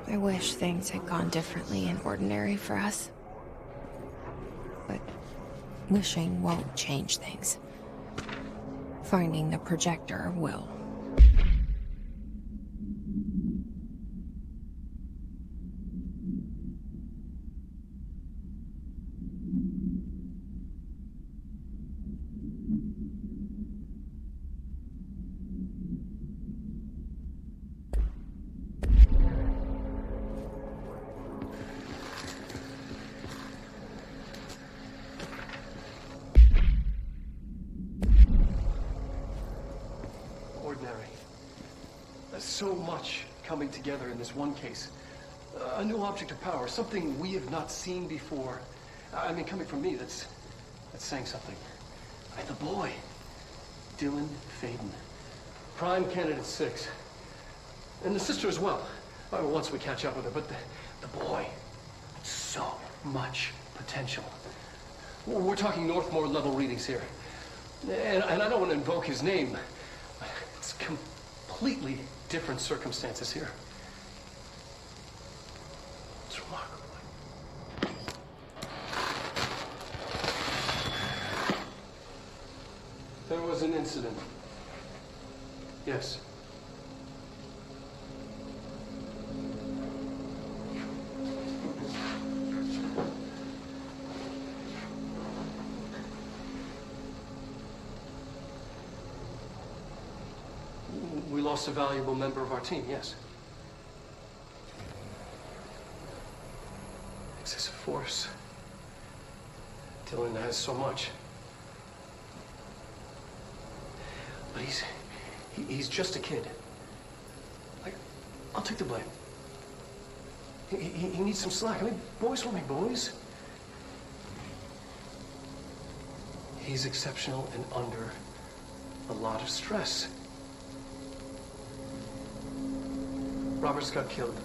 I wish things had gone differently in Ordinary for us. But wishing won't change things. Finding the projector will. Ordinary. There's so much coming together in this one case. A new object of power, something we have not seen before. I mean, coming from me, that's saying something. The boy, Dylan Faden, prime candidate 6, and the sister as well. Once we catch up with her, but the boy, so much potential. We're talking Northmore level readings here, and I don't want to invoke his name. It's completely different circumstances here. It's remarkable. There was an incident. Yes. We lost a valuable member of our team, yes. Excessive force. Dylan has so much. But he's just a kid. I'll take the blame. He needs some slack. I mean, boys will be boys. He's exceptional and under a lot of stress. Roberts got killed.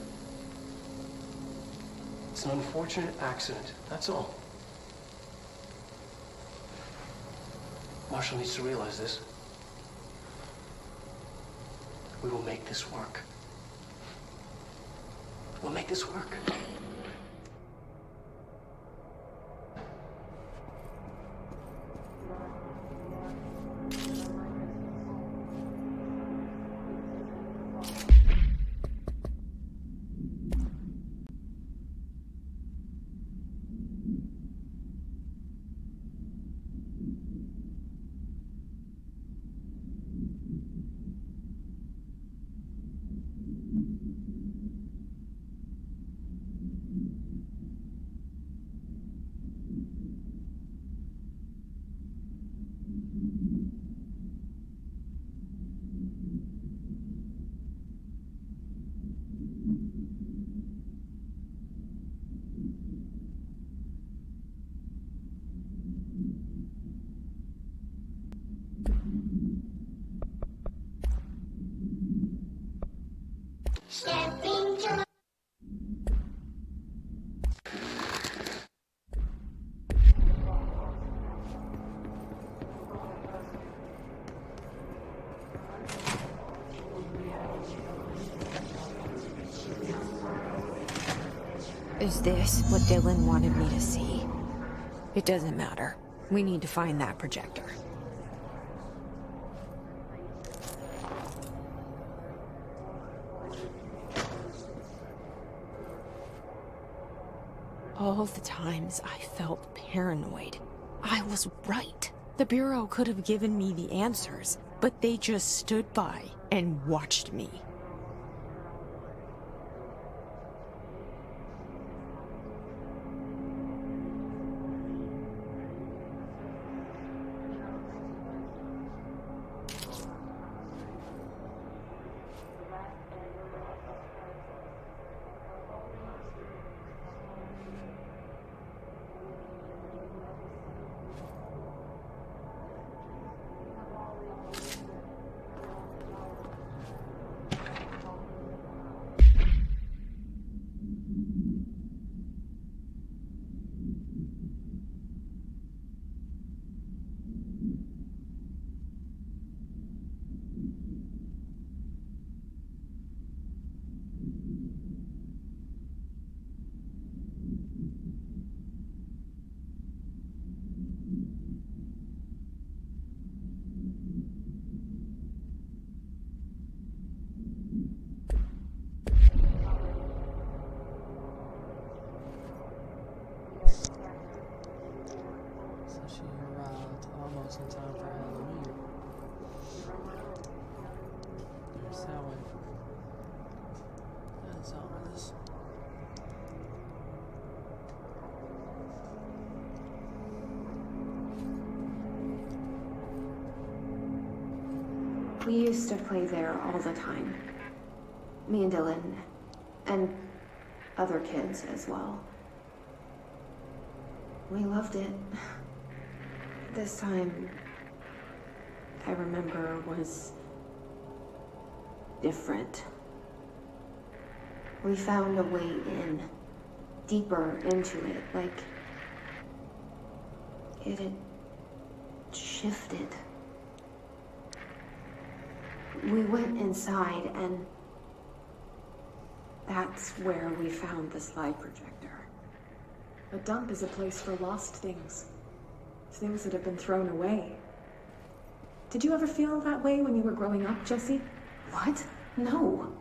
It's an unfortunate accident, that's all. Marshall needs to realize this. We will make this work. We'll make this work. Is this what Dylan wanted me to see? It doesn't matter. We need to find that projector. All the times I felt paranoid, I was right. The Bureau could have given me the answers, but they just stood by and watched me. just in time for Halloween. There's that one. That's ominous. We used to play there all the time. Me and Dylan, and other kids as well. We loved it. This time, I remember, was different. We found a way in, deeper into it, like it had shifted. We went inside, and that's where we found the slide projector. A dump is a place for lost things. Things that have been thrown away. Did you ever feel that way when you were growing up, Jesse? What? No.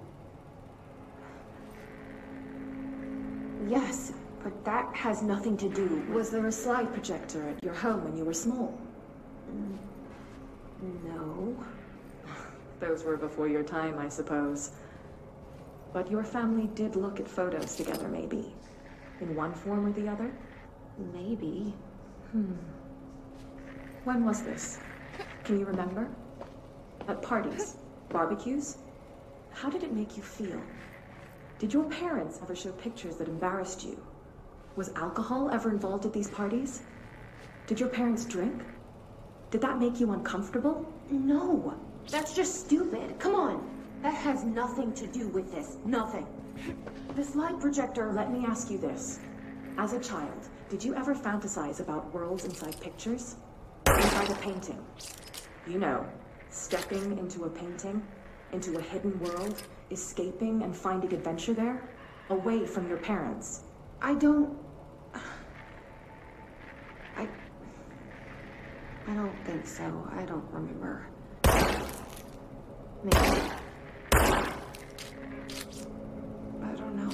Yes, but that has nothing to do with... Was there a slide projector at your home when you were small? No. Those were before your time, I suppose. But your family did look at photos together, maybe? In one form or the other? Maybe. When was this? Can you remember? At parties? Barbecues? How did it make you feel? Did your parents ever show pictures that embarrassed you? Was alcohol ever involved at these parties? Did your parents drink? Did that make you uncomfortable? No. That's just stupid. Come on. That has nothing to do with this. Nothing. The slide projector, let me ask you this. As a child, did you ever fantasize about worlds inside pictures? Inside a painting? You know, stepping into a painting, into a hidden world, escaping and finding adventure there, away from your parents. I don't think so. I don't remember. Maybe. I don't know.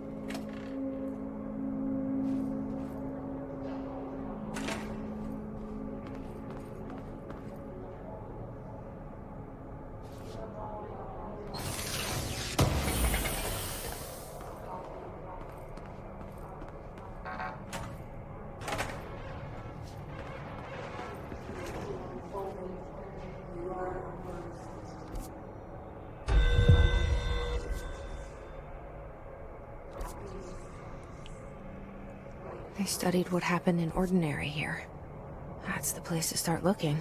They studied what happened in Ordinary here. That's the place to start looking.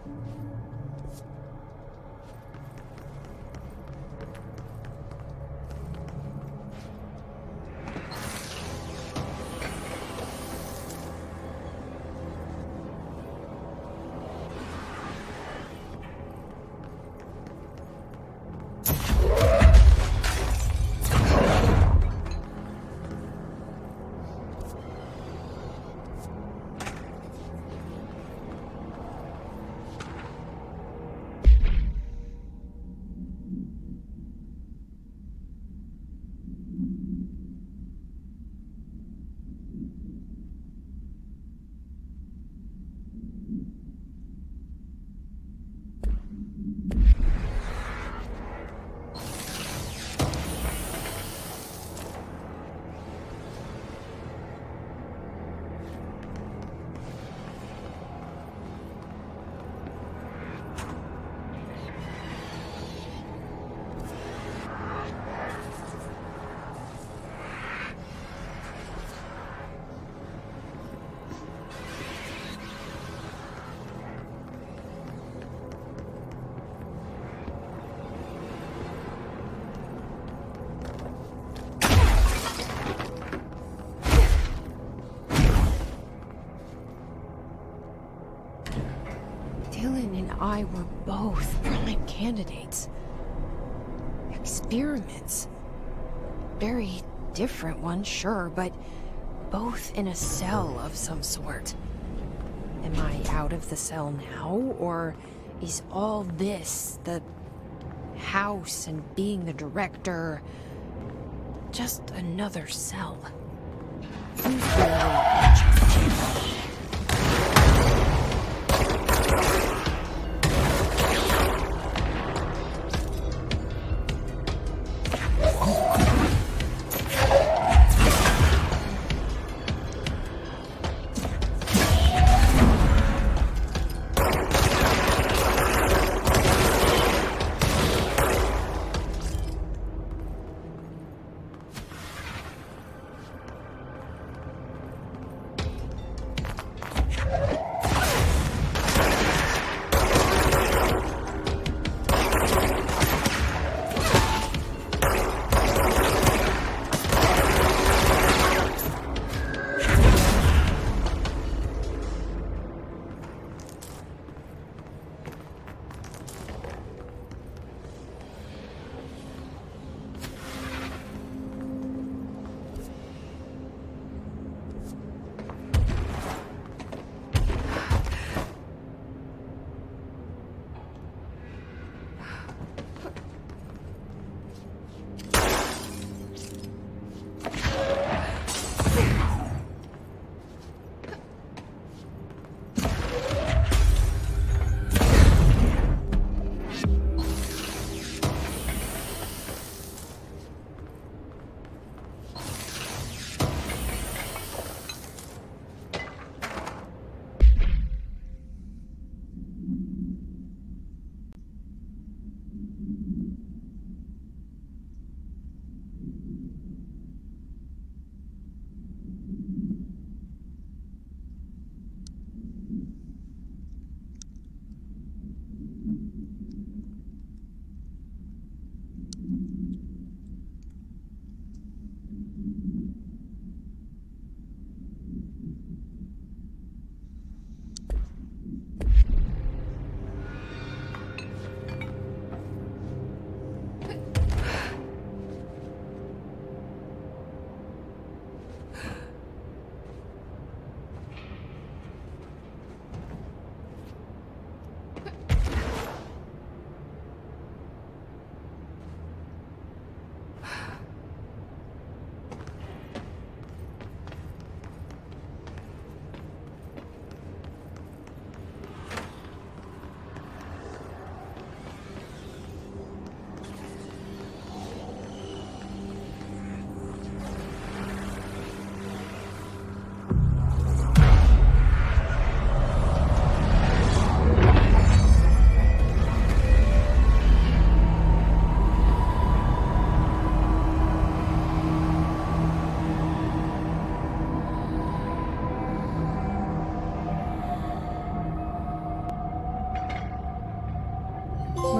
Dylan and I were both prime candidates. Experiments. Very different ones, sure, but both in a cell of some sort. Am I out of the cell now, or is all this, the house and being the director, just another cell? Who's really in charge?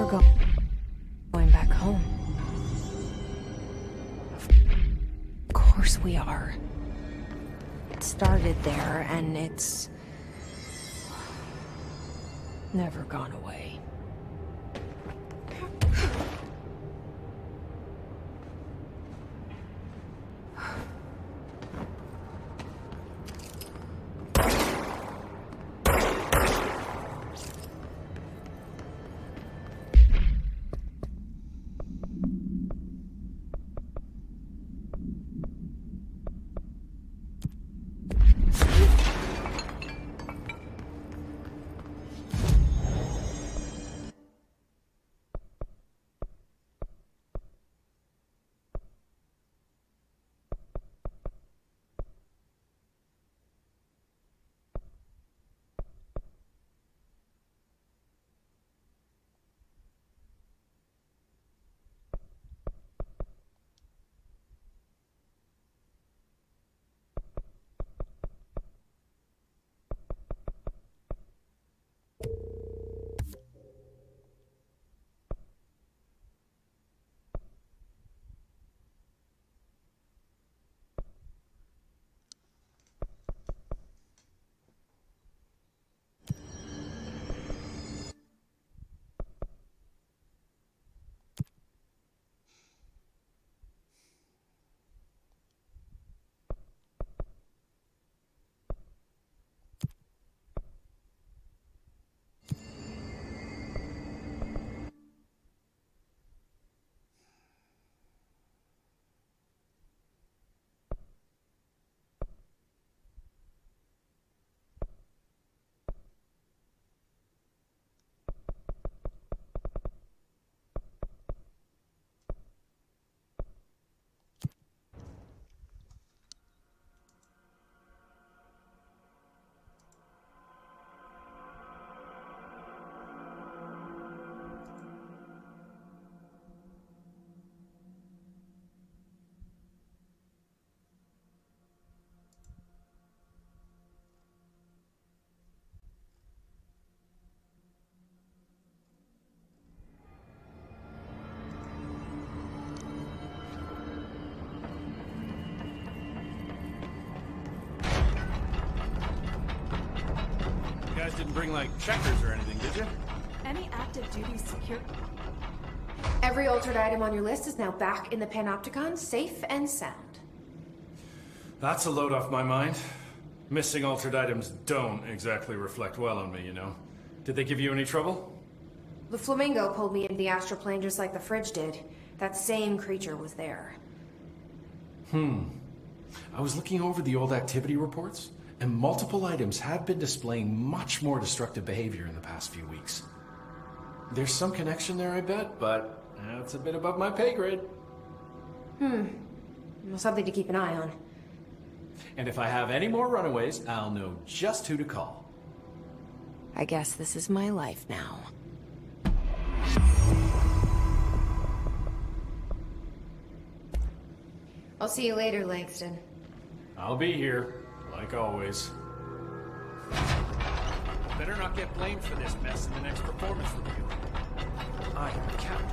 going back home. Of course we are. It started there, and it's never gone away. Didn't bring, like, checkers or anything, did you? Any active duty secure? Every altered item on your list is now back in the Panopticon, safe and sound. That's a load off my mind. Missing altered items don't exactly reflect well on me, you know. Did they give you any trouble? The flamingo pulled me into the astral plane just like the fridge did. That same creature was there. I was looking over the old activity reports, and multiple items have been displaying much more destructive behavior in the past few weeks. There's some connection there, I bet, but it's a bit above my pay grade. Well, something to keep an eye on. And if I have any more runaways, I'll know just who to call. I guess this is my life now. I'll see you later, Langston. I'll be here. Like always. Better not get blamed for this mess in the next performance review. I am the captain.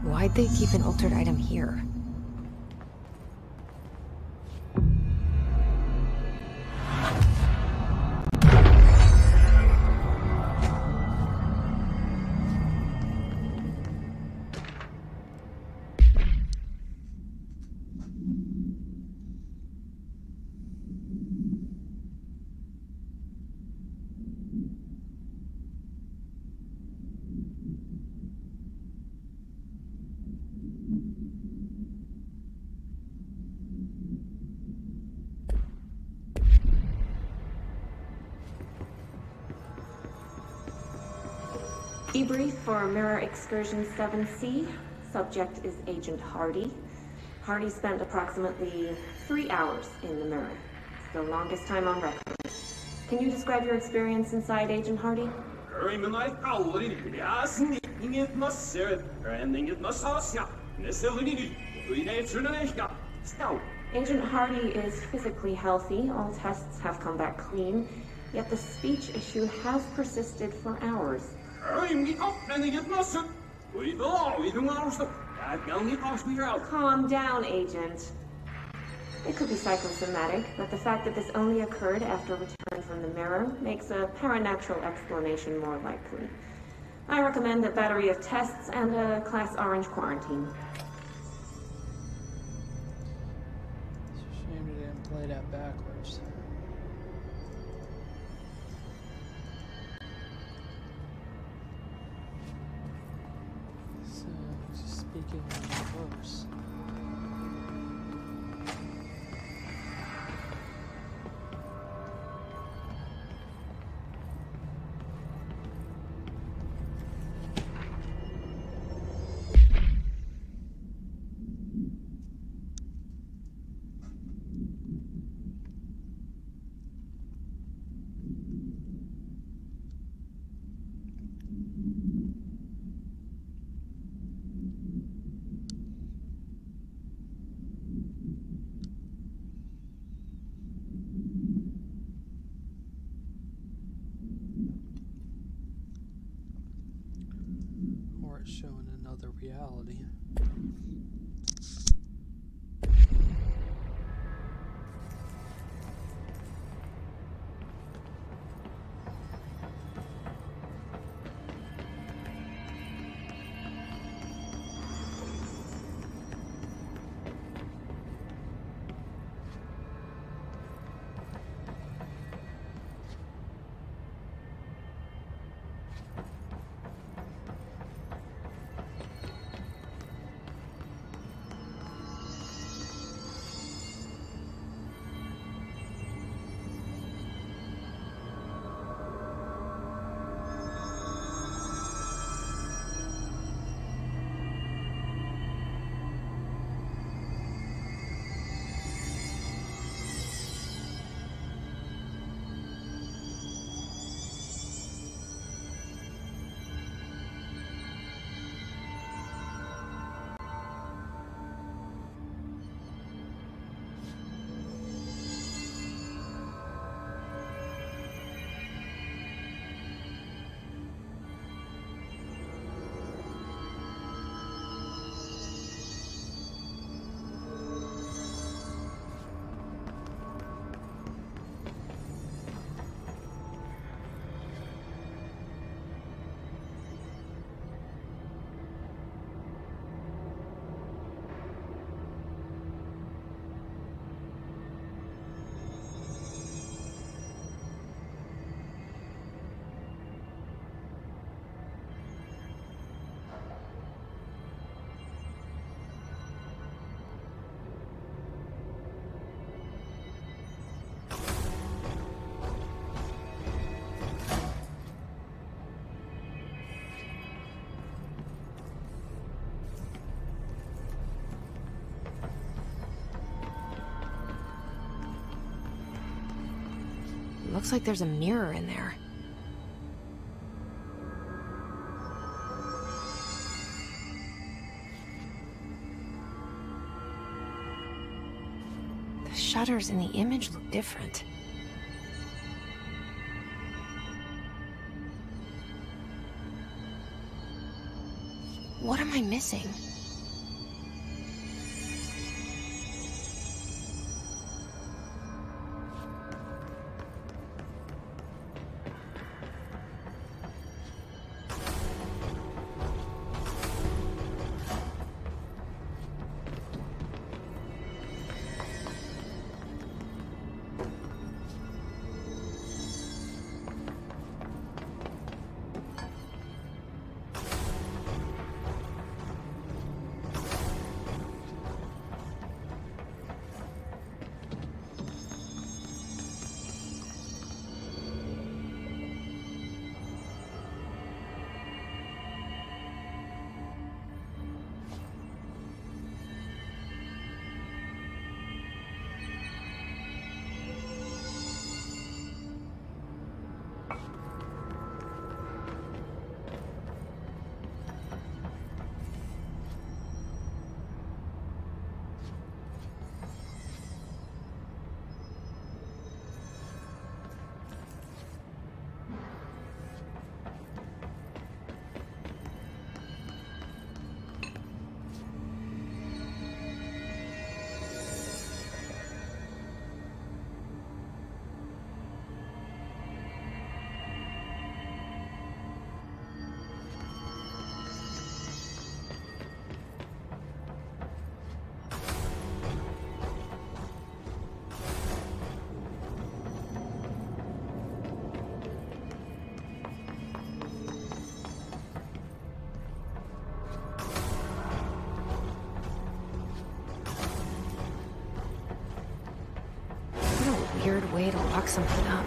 Why'd they keep an altered item here? Debrief for Mirror Excursion 7C. Subject is Agent Hardy. Hardy spent approximately 3 hours in the mirror. It's the longest time on record. Can you describe your experience inside, Agent Hardy? Agent Hardy is physically healthy. All tests have come back clean. Yet the speech issue has persisted for hours. Calm down, Agent. It could be psychosomatic, but the fact that this only occurred after return from the mirror makes a paranatural explanation more likely. I recommend a battery of tests and a Class Orange quarantine. It's a shame they didn't play that backwards. So, just speaking in reverse. Or it's showing another reality. Looks like there's a mirror in there. The shutters in the image look different. What am I missing? lock something up.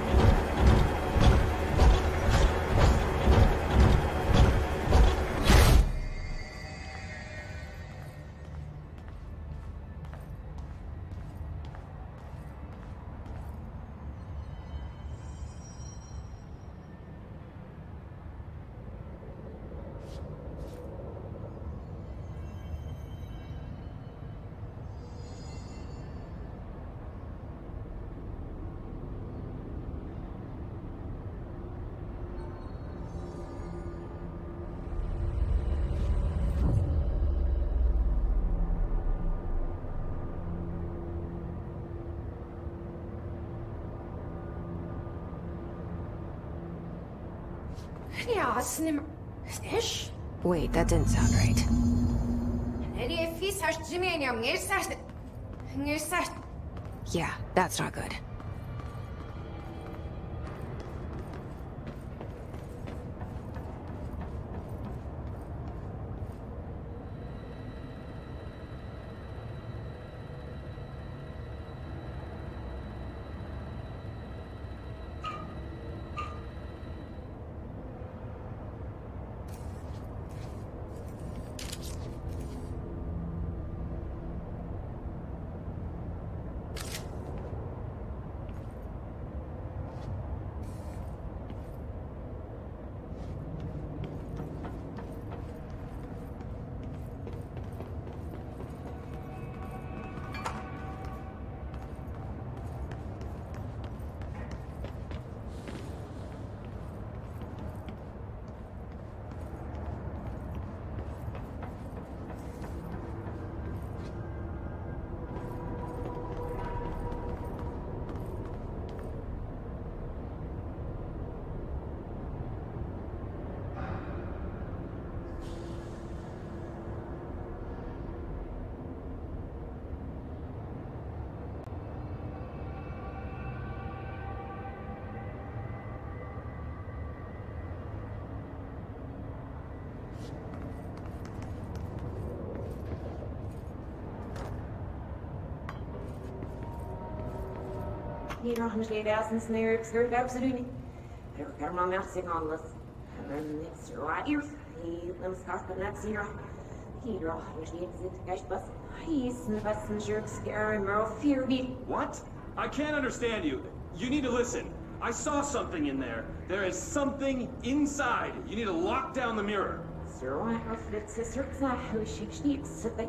Ja, snim... Ish? Wait, that didn't sound right. Yeah, that's not good. Hier nog een slechts neer, skirt absoluut. Er kan maar meer zeggen anders. En it's right here. He limbs cast the next year. He draw his needs it cash bus. He's in the passenger scare more fear beat. What? I can't understand you. You need to listen. I saw something in there. There is something inside. You need to lock down the mirror. Sir, I have the sister who she needs it.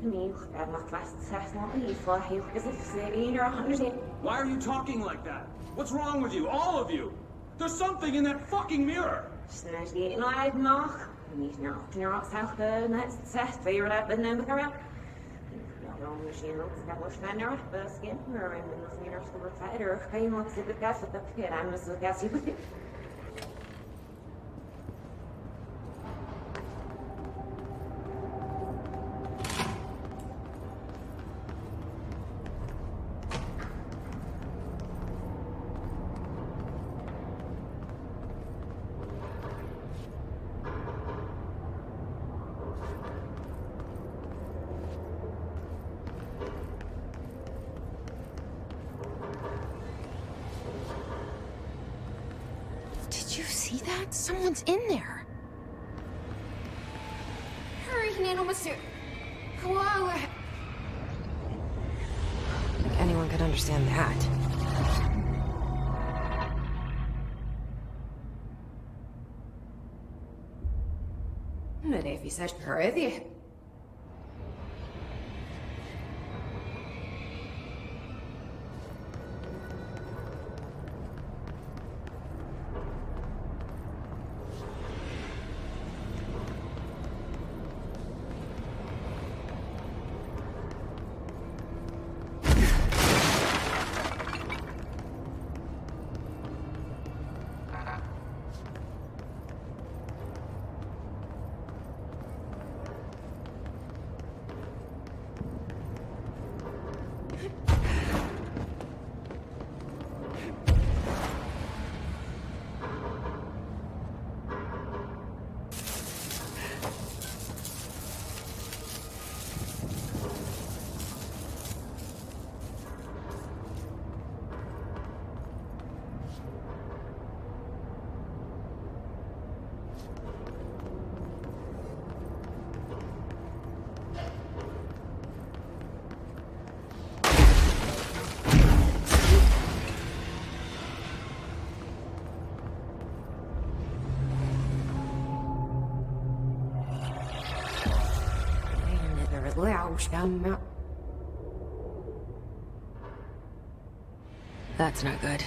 Why are you talking like that? What's wrong with you? All of you! There's something in that fucking mirror! Did you see that? Someone's in there. Hurry, Nano Masu. Whoa. Like anyone could understand that. Men det vi sett prøvd. That's not good.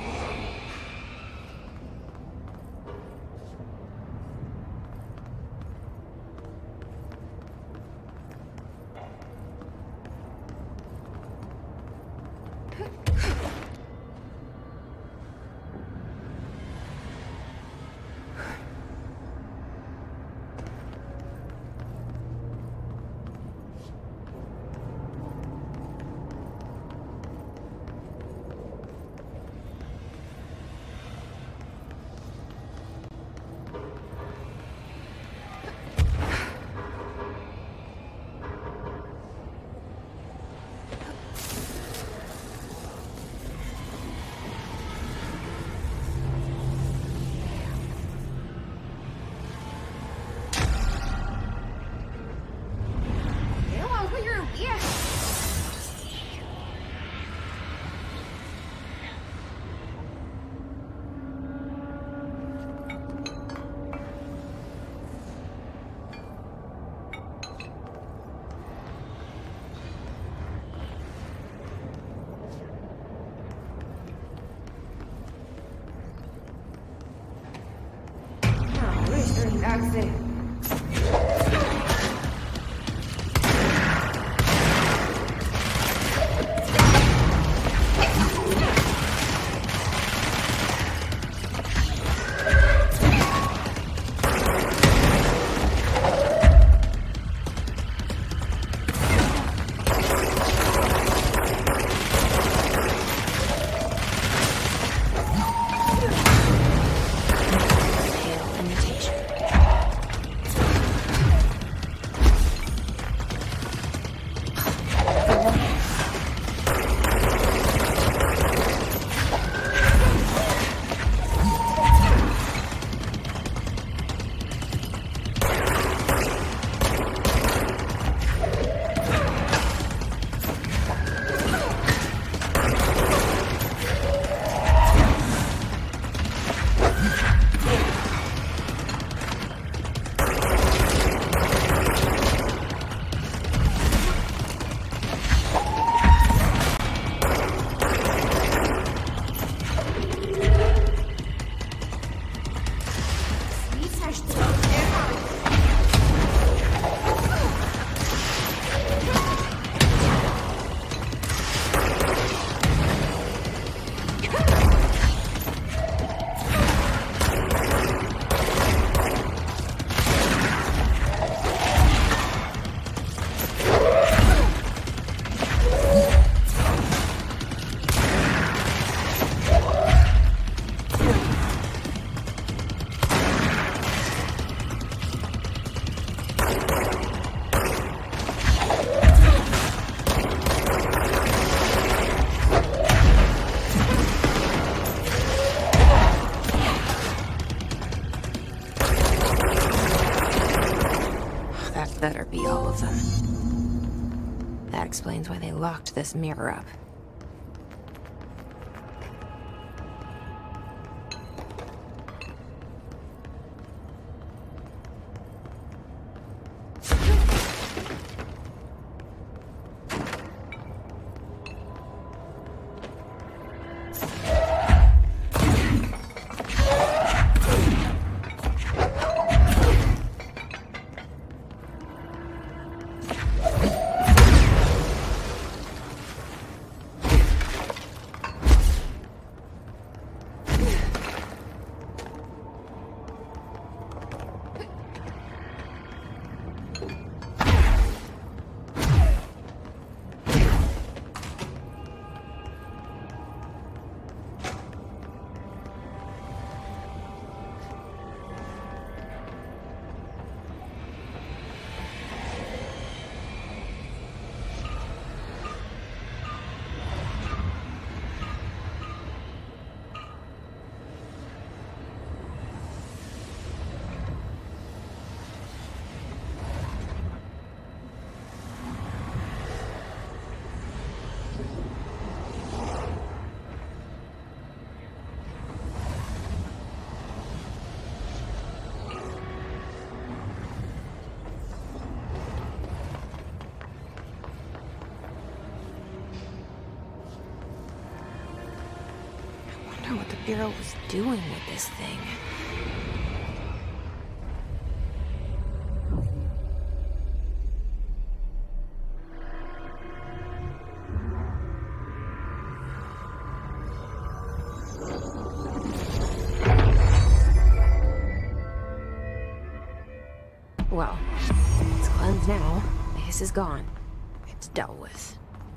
Better be all of them. That explains why they locked this mirror up. wonder what the Bureau was doing with this thing. Well, it's cleansed now. The hiss is gone. It's dealt with.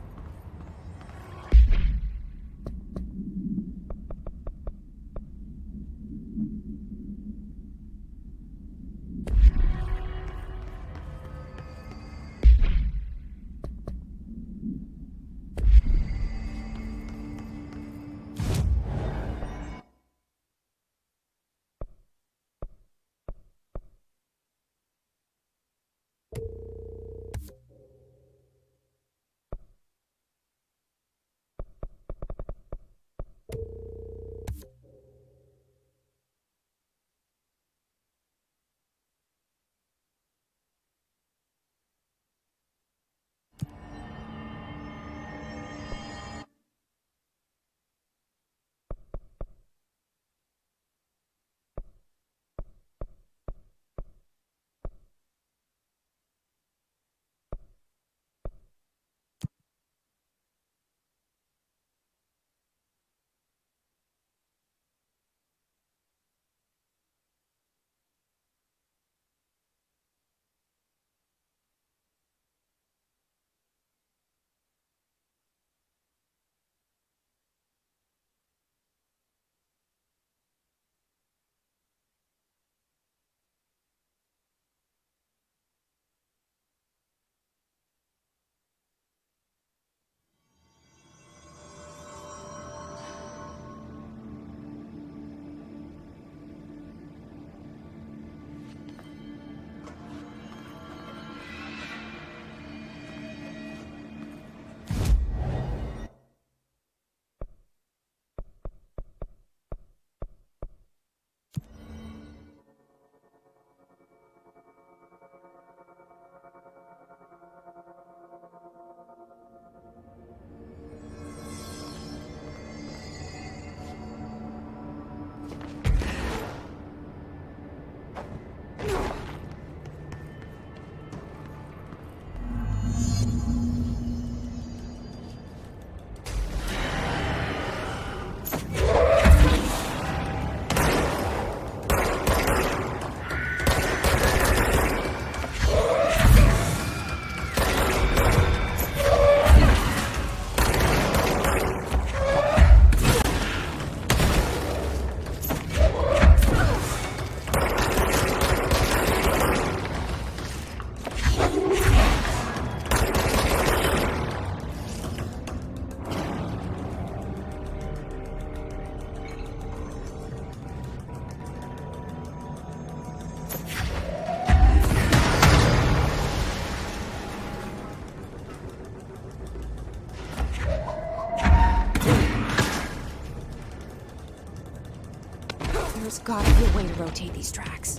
There's gotta be a way to rotate these tracks.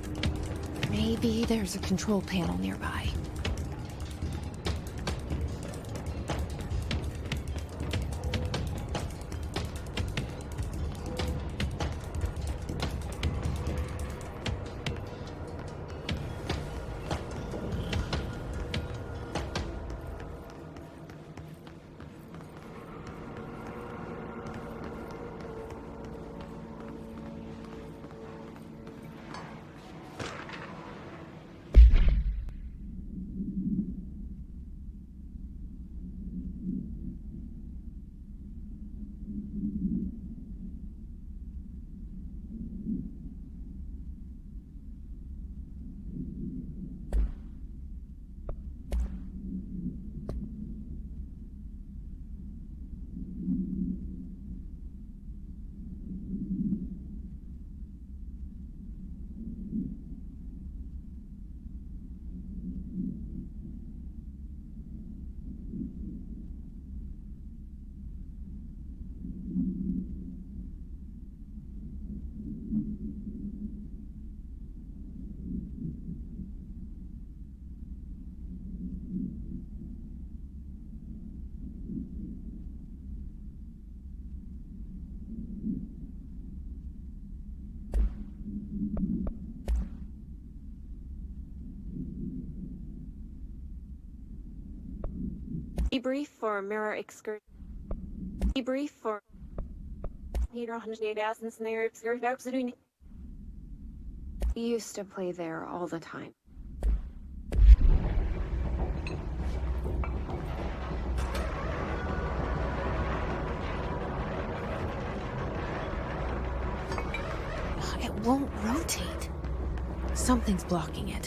Maybe there's a control panel nearby. Debrief for mirror excursion. Debrief for Peter 108,000 snare excursion. We used to play there all the time. It won't rotate. Something's blocking it.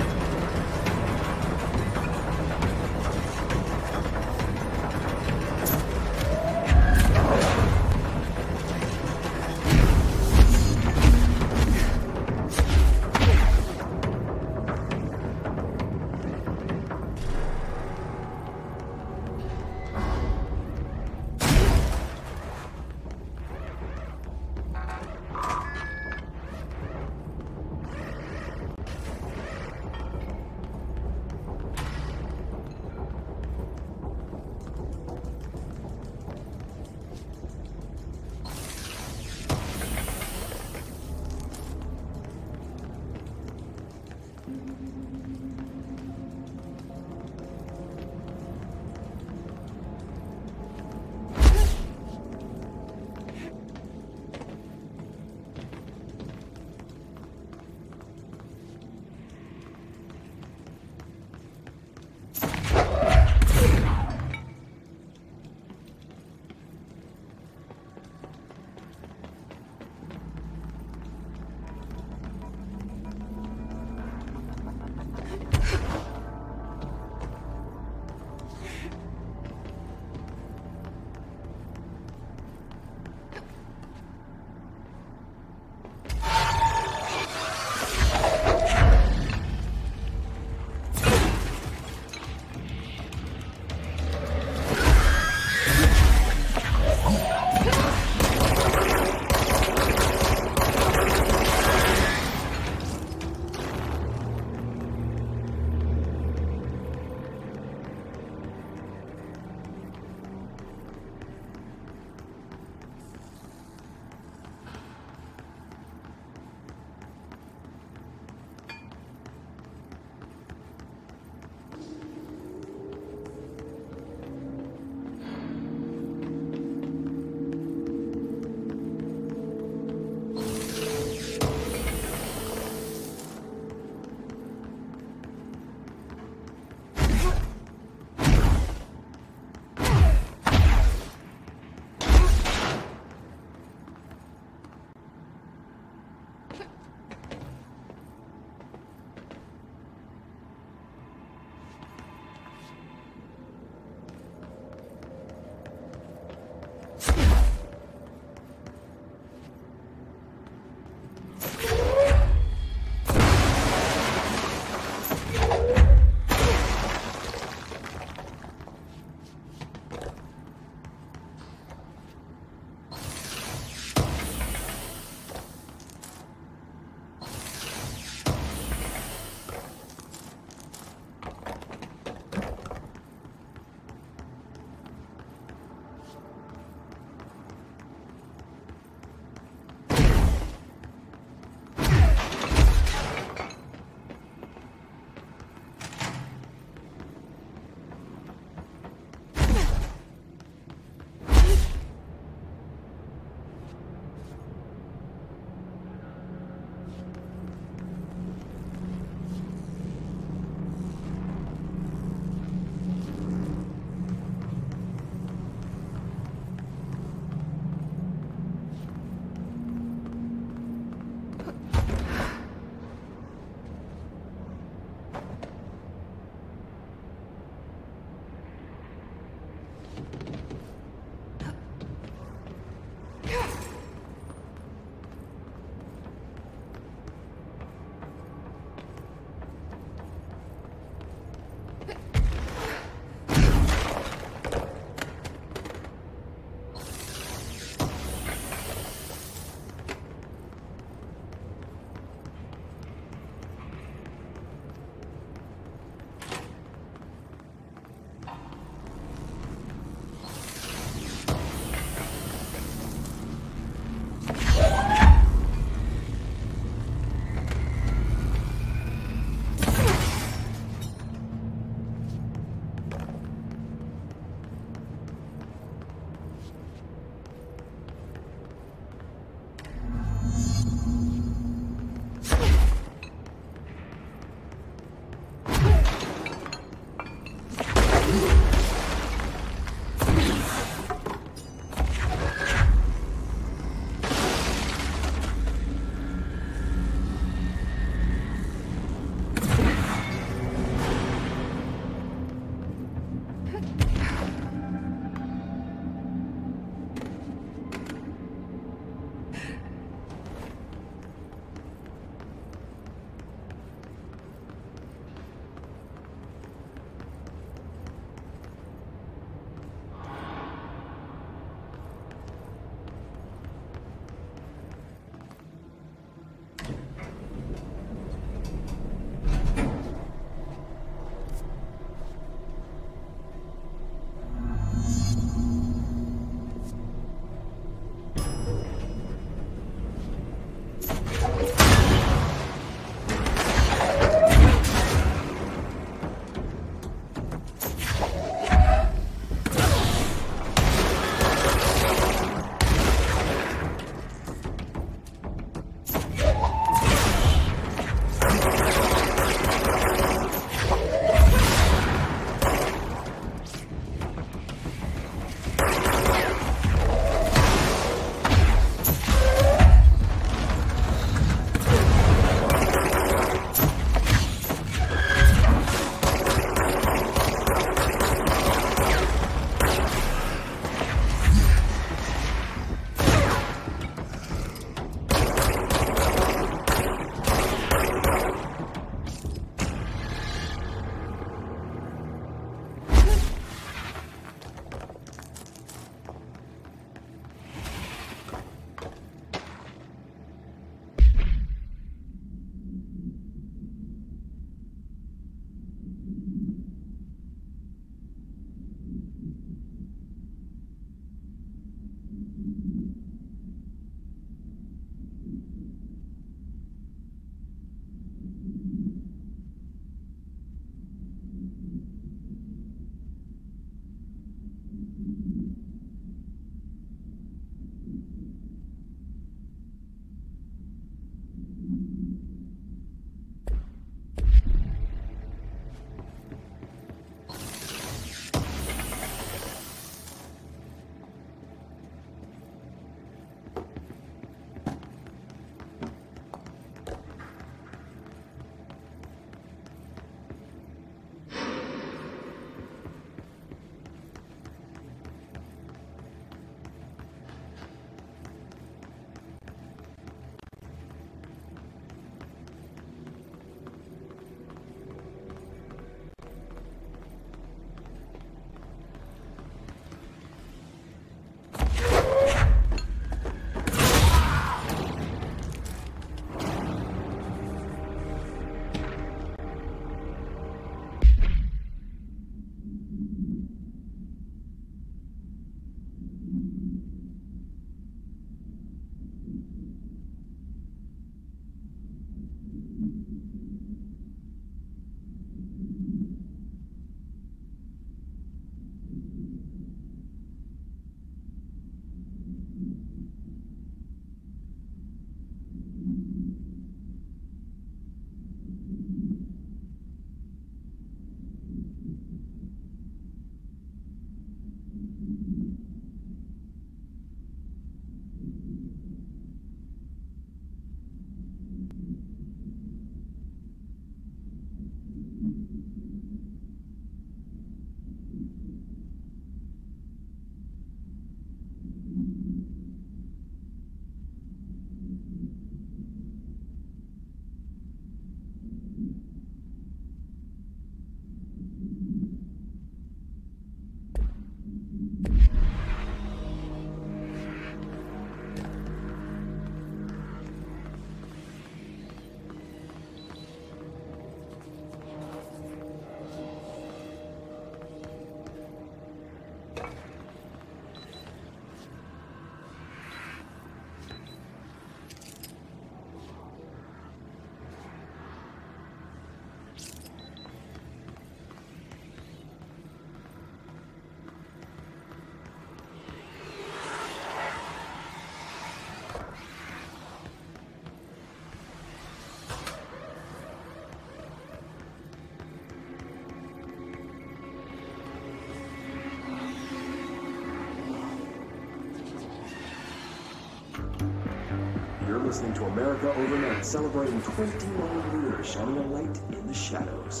listening to America Overnight, celebrating 29 years, shining a light in the shadows.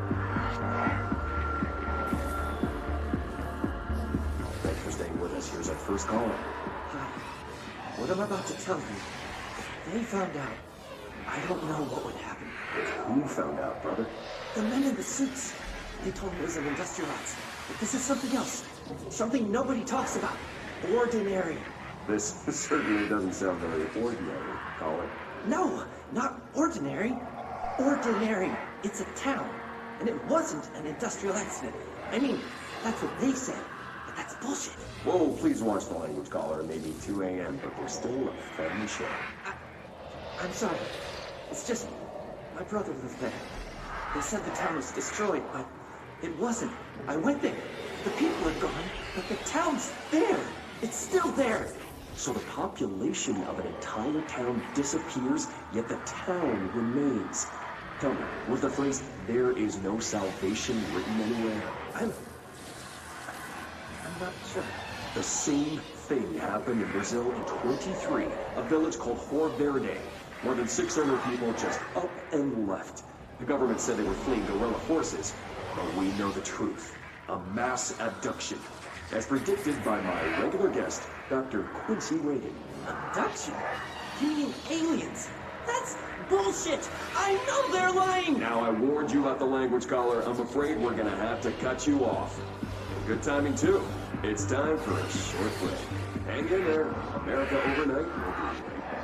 Thanks for staying with us. Here's our first caller. Hi. What I'm about to tell you, if they found out, I don't know what would happen. Who found out, brother? The men in the suits. They told me it was an industrial accident. But this is something else. Something nobody talks about. Ordinary. This certainly doesn't sound very ordinary, caller. No, not ordinary. Ordinary. It's a town. And it wasn't an industrial accident. I mean, that's what they said. But that's bullshit. Whoa, please watch the language, caller. It may be 2 a.m., but we're still a family show. I'm sorry. It's just, my brother lived there. They said the town was destroyed, but it wasn't. I went there. The people are gone, but the town's there. It's still there. So the population of an entire town disappears, yet the town remains. Tell me, was the phrase, "there is no salvation" written anywhere? I'm not sure. The same thing happened in Brazil in 23, a village called Rio Verde. More than 600 people just up and left. The government said they were fleeing guerrilla forces, but we know the truth. A mass abduction. As predicted by my regular guest, Dr. Quincy Reagan. Abduction? You mean aliens? That's bullshit! I know they're lying! Now, I warned you about the language, caller. I'm afraid we're gonna have to cut you off. Good timing, too. It's time for a short break. Hang in there. America Overnight will be right back.